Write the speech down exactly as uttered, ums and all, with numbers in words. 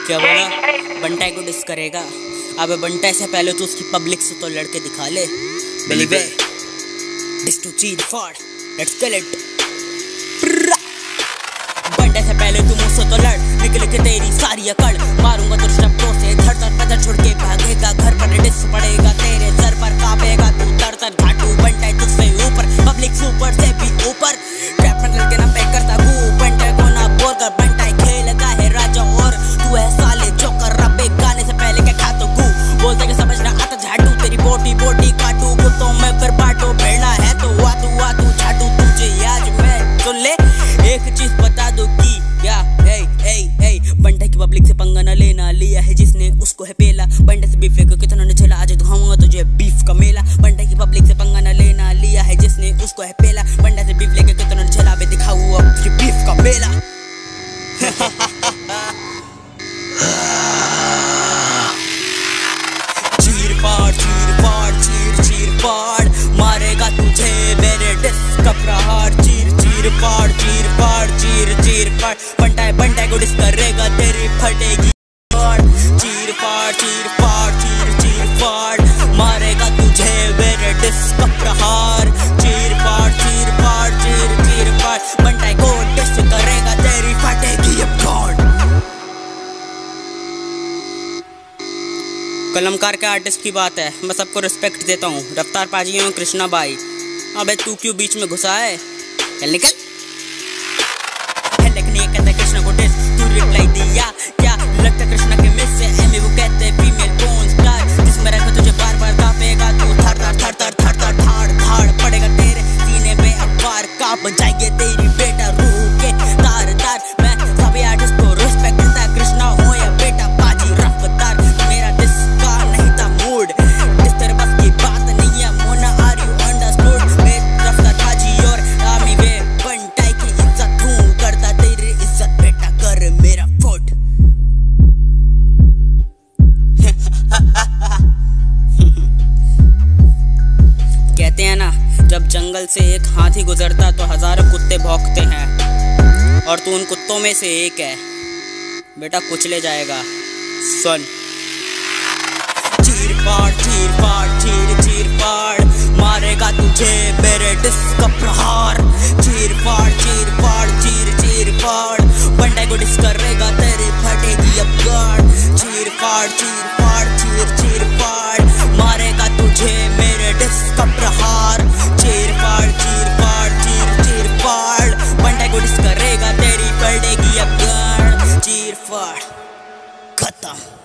क्या बोला? बंटाई को डिस करेगा? अबे बंटाई से पहले तो उसकी पब्लिक से तो लड़के दिखा ले। Believe it, this to cheat for, let's kill it. बंटाई से पहले तू मुझसे तो लड़, निकल के तेरी सारी अकड़ मारूंगा तो शब्दों से। धड़ धड़ पदर छोड़ के भागेगा, घर पर डिस पड़ेगा तेरे सर पर, कांपेगा तू तर तर घाटू। बंटाई तुझसे ऊपर, पब्लिक सुपर से भी ऊपर। ट्रैप में लड़के ना पैक करता गू, बंटाई को ना बोल कर। बंटाई खेलता है राजा और तू है साले जोकर। रब्बे गाने से पहले क्या खाता गू, बोलते कि समझ ना आता झाटू। तेरी बोटी बोटी काटू, कुत्तों में फिर बाटो। भेड़ना है तो आतू आतू झाटू तुझे आज मैं सुन ले। एक चीज बता दो कि क्या हे हे हे बंटाई की पब्लिक से पंगा न लेना, लिया है जिसने उसको है पेला। बंटाई से बीफ लेकर कितना न झेला, आज दिखाऊंगा तुझे बीफ का मेला। बंटाई की पब्लिक से पंगा न लेना, लिया है जिसने उसको है पेला। बंटाई से बीफ लेकर कितना न झेला, वे दिखाऊं अब तुझे बीफ का मेला। चीर फाड़ चीर फाड़ चीर चीर फाड़, मारेगा तुझे मेरे डिस का प्रहार। चीर चीर फाड़ चीर फाड़ चीर चीर फाड़, बंटाई बंटाई को डिस करेगा तेरी फटेगी फाड़। चीर फाड़ चीर फाड़ चीर चीर फाड़, मारेगा तुझे मेरे डिस का प्रहार। चीर फाड़ चीर फाड़ चीर चीर फाड़, बंटाई को डिस करेगा तेरी फटेगी अब फाड़। कलमकार के आर्टिस्ट की बात है, मैं सबको रिस्पेक्ट देता हूँ। रफ्तार पाजी हूँ कृष्णा भाई। अबे तू क्यों बीच में घुसा है? चल निकल। लेकिन ये कहते कृष्णा को डिस, तू रिप्लाई दिया क्या? लगता कृष्णा के मिस से एमी वो कहते फीमेल पोर्न स्टार। जिसमें रहकर तुझे बार बार कांपेगा तू, थर थर थर थर थर थर धाड़ धाड़ पड़ेगा तेरे सीने में अखबार। कांप जाएंगे तेरी बेटा रूह के तार तार। मैं सभी आर्टिस्ट को रिस्पेक्ट देता, कृष्णा हो या बेटा पाजी रफ्तार। मेरा डिस का नहीं था मूड, डिस तेरे बस की बात नहीं है। Mona are you understood? मैं रफ्तार पाजी और आमी वे बंटाई की इज्जत हूँ करता, तेरी इज्जत बेटा कर मेरा फुट। कहते हैं ना, जब जंगल से एक हाथी गुजरता तो हजारों कुत्ते भौंकते हैं, और तू उन कुत्तों में से एक है बेटा, कुचले जाएगा। सुन। चीर फाड़ चीर फाड़ चीर चीर फाड़, मारेगा तुझे मेरे डिस का प्रहार। चीर फाड़ चीर फाड़ चीर चीर फाड़, बंटाई को डिस करेगा तेरी फटेगी अब गाड़। चीर फाड़ चीर फाड़ चीर चीर फाड़, मारेगा तुझे मेरे डिस का प्रहार। चीर फाड़ चीर फाड़ चीर चीर फाड़, बंटाई को डिस करेगा तेरी फटेगी अब गाड़। चीर फाड़ खत्म।